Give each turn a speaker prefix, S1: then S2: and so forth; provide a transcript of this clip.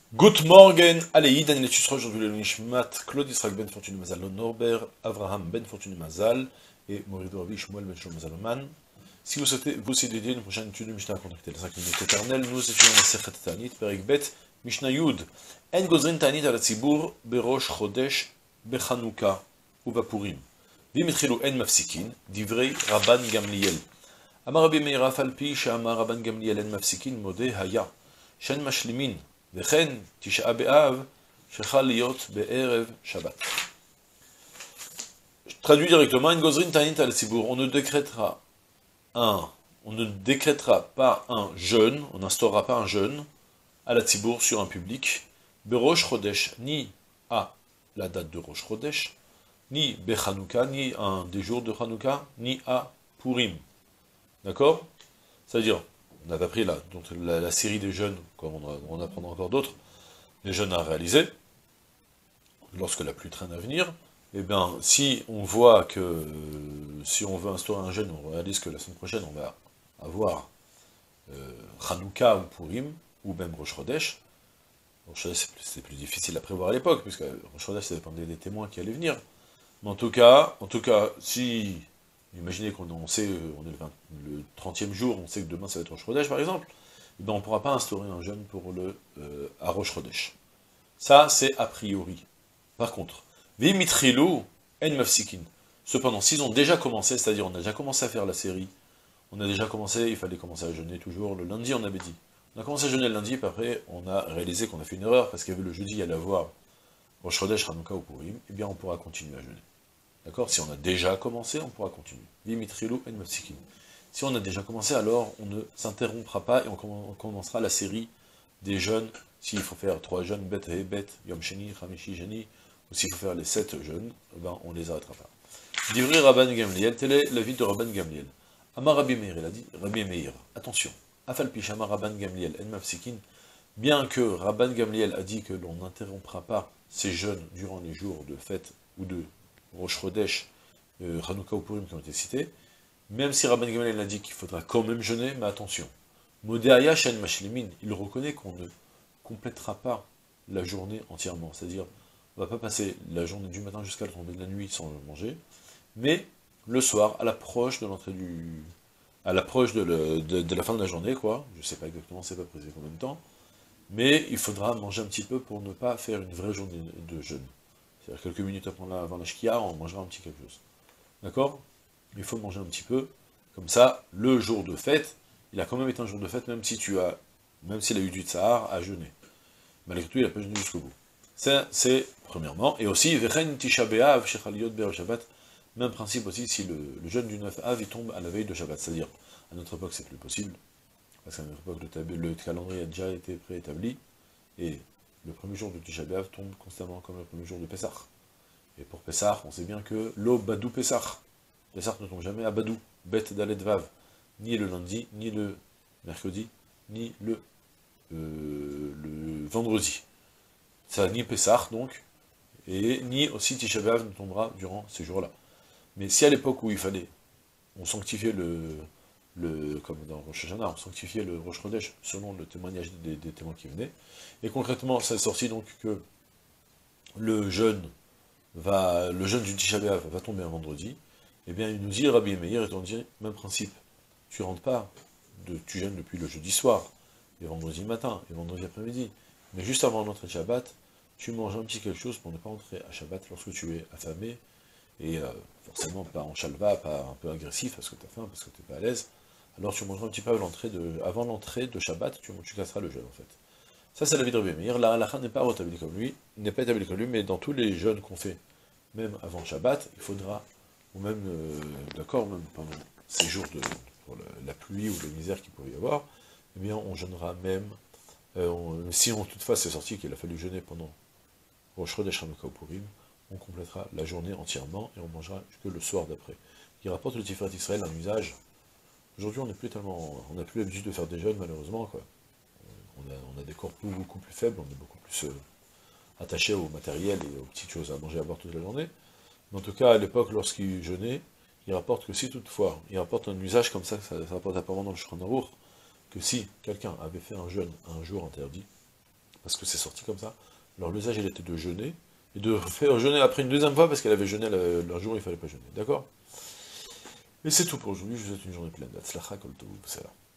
S1: Good morgen, allez, Dan et sera aujourd'hui le Nishmat, Claude Israël Ben Fortuné Mazal, Norbert, Avraham Ben Fortuné Mazal, et Morido Ravi Shmuel Ben Shlomo Mazal Oman. Si vous souhaitez vous aussi dédier une prochaine étude de Mishnah, contactez les 5 minutes éternelles, nous étudions la Sechet Ta'anit, Perek Bet, Mishnah Yud, En Gozrin Ta'anit al Tzibur, Berosh Chodesh, Bechanuka, Uvapurim. Vimitchilu En Mafsikin, Divrei Rabban Gamliel. Amar Rabbi Meir Afalpi, She'amar Rabban Gamliel En Mafsikin, Modeh Haya, Shen Mashlimin. וכן תשעה באב שחל להיות בערב Shabbat. Je traduis directement, une gozrin tanit al sibour, on ne décrétera pas un jeûne, on n'instaurera pas un jeûne à la Tzibour sur un public, Berosh Chodesh, ni à la date de Rosh Chodesh, ni Bechanouka, ni un des jours de Hanouka, ni à Purim. D'accord? C'est-à-dire, on a appris là, donc la série des jeûnes, comme on apprendra encore d'autres, les jeûnes à réaliser, lorsque la pluie traîne à venir, eh bien, si on voit que, si on veut instaurer un jeûne, on réalise que la semaine prochaine, on va avoir Hanouka ou Purim, ou même Rosh Chodesh. Rosh Chodesh, c'est plus difficile à prévoir à l'époque, puisque Rosh Chodesh, ça dépendait des témoins qui allaient venir. Mais en tout cas, si... Imaginez qu'on sait, on est le 30e jour, on sait que demain ça va être Rosh Chodesh par exemple, et ben on ne pourra pas instaurer un jeûne pour à Rosh Chodesh. Ça, c'est a priori. Par contre, Vimitrilu en mafsikin. Cependant, s'ils ont déjà commencé, c'est-à-dire on a déjà commencé à faire la série, on a déjà commencé, il fallait commencer à jeûner toujours le lundi, on avait dit. On a commencé à jeûner le lundi, puis après on a réalisé qu'on a fait une erreur, parce qu'il y avait le jeudi, il y allait avoir Rosh Chodesh, Hanouka ou Purim, eh bien on pourra continuer à jeûner. D'accord? Si on a déjà commencé, on pourra continuer. Vimitrilu en mafsikin. Si on a déjà commencé, alors on ne s'interrompra pas et on commencera la série des jeûnes. S'il faut faire 3 jeûnes, Bet et Bet, Yom Sheni, Hamishi, Sheni, ou s'il faut faire les 7 jeûnes, ben on les arrêtera pas. Divrei Rabban Gamliel, tel est l'avis de Rabban Gamliel. Amar Rabbi Meir, il a dit, Rabbi Meir, attention, Afal Pishama Rabban Gamliel, en mafsikin, bien que Rabban Gamliel a dit que l'on n'interrompra pas ces jeûnes durant les jours de fête ou de Rosh Chodesh, Hanouka ou Purim qui ont été cités, même si Rabban Gamliel a dit qu'il faudra quand même jeûner, mais attention, Modéaya Shen Mashlimin, il reconnaît qu'on ne complétera pas la journée entièrement, c'est-à-dire, on ne va pas passer la journée du matin jusqu'à la tombée de la nuit sans manger, mais le soir, à l'approche de l'entrée du... à l'approche de la fin de la journée, quoi, je ne sais pas exactement, c'est pas précisé combien de temps, mais il faudra manger un petit peu pour ne pas faire une vraie journée de jeûne. C'est-à-dire quelques minutes avant la shkia, on mangera un petit quelque chose. D'accord? Il faut manger un petit peu, comme ça, le jour de fête, il a quand même été un jour de fête, même s'il a eu du tsahar à jeûner. Malgré tout, il n'a pas jeûné jusqu'au bout. Ça, c'est premièrement. Et aussi, Vechen Tisha B'Av, Shechaliot Ber Shabbat, même principe aussi, si le jeûne du 9 Av, il tombe à la veille de Shabbat. C'est-à-dire, à notre époque, c'est plus possible, parce qu'à notre époque, le calendrier a déjà été préétabli, et le premier jour de Tisha B'Av tombe constamment comme le premier jour de Pessah. Et pour Pessah, on sait bien que l'eau Badou Pessah. Pessah ne tombe jamais à Badou, Bet Dalet Vav, ni le lundi, ni le mercredi, ni le vendredi. Ça, ni Pessah, donc, et ni aussi Tisha B'Av ne tombera durant ces jours-là. Mais si à l'époque où il fallait, on sanctifiait comme dans Rosh Hashanah, on sanctifiait le Rosh Chodesh selon le témoignage des témoins qui venaient, et concrètement, ça est sorti donc que le jeûne du Tisha B'Av va tomber un vendredi, eh bien il nous dit, Rabbi Meir, et on dit, même principe, tu rentres pas, tu jeûnes depuis le jeudi soir, et vendredi matin, et vendredi après-midi, mais juste avant l'entrée de Shabbat, tu manges un petit quelque chose pour ne pas entrer à Shabbat lorsque tu es affamé, et forcément pas en chalva, pas un peu agressif, parce que tu as faim, parce que tu n'es pas à l'aise, alors tu mangeras un petit peu avant l'entrée de Shabbat, tu casseras le jeûne en fait. Ça c'est l'avis de Rabbi Meir, la halakha n'est pas établie comme lui, mais dans tous les jeûnes qu'on fait, même avant Shabbat, il faudra, ou même, d'accord, même pendant ces jours pour la pluie ou la misère qu'il pourrait y avoir, eh bien on jeûnera même, si toutefois c'est sorti qu'il a fallu jeûner pendant Rosh Chodesh Hanouka ou Purim, on complétera la journée entièrement et on mangera que le soir d'après. Il rapporte le Tiferet Israël un usage. Aujourd'hui on n'a plus l'habitude de faire des jeûnes malheureusement, quoi. On a des corps beaucoup plus faibles, on est beaucoup plus attaché au matériel et aux petites choses à manger, à boire toute la journée. Mais en tout cas, à l'époque, lorsqu'il jeûnait, il rapporte que si toutefois, il rapporte un usage comme ça rapporte apparemment dans le Shulchan Aruch, que si quelqu'un avait fait un jeûne un jour interdit, parce que c'est sorti comme ça. Alors l'usage, il était de jeûner, et de faire jeûner après une deuxième fois, parce qu'elle avait jeûné le jour où il ne fallait pas jeûner, d'accord? Et c'est tout pour aujourd'hui, je vous souhaite une journée pleine d'Atzlacha Kol Tov, c'est là.